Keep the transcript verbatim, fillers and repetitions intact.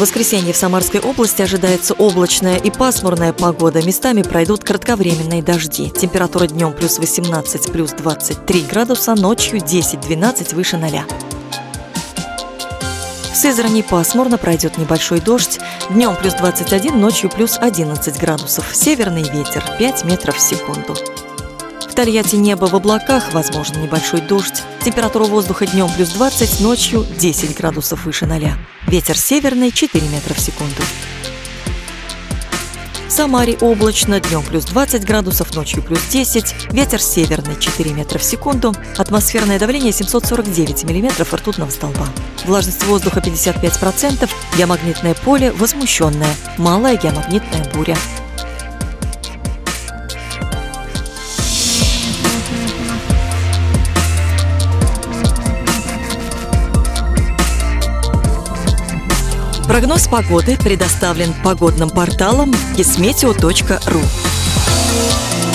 воскресенье в Самарской области ожидается облачная и пасмурная погода. Местами пройдут кратковременные дожди. Температура днем плюс восемнадцать, плюс двадцать три градуса, ночью десять-двенадцать выше ноля. В Сызрани пасмурно, пройдет небольшой дождь. Днем плюс двадцать один, ночью плюс одиннадцать градусов. Северный ветер пять метров в секунду. В Тольятти небо в облаках, возможен небольшой дождь. Температура воздуха днем плюс двадцать, ночью десять градусов выше ноля. Ветер северный четыре метра в секунду. В Самаре облачно, днем плюс двадцать градусов, ночью плюс десять. Ветер северный четыре метра в секунду. Атмосферное давление семьсот сорок девять миллиметров ртутного столба. Влажность воздуха пятьдесят пять процентов. Геомагнитное поле возмущенное. Малая геомагнитная буря. Прогноз погоды предоставлен погодным порталом кисметео точка ру.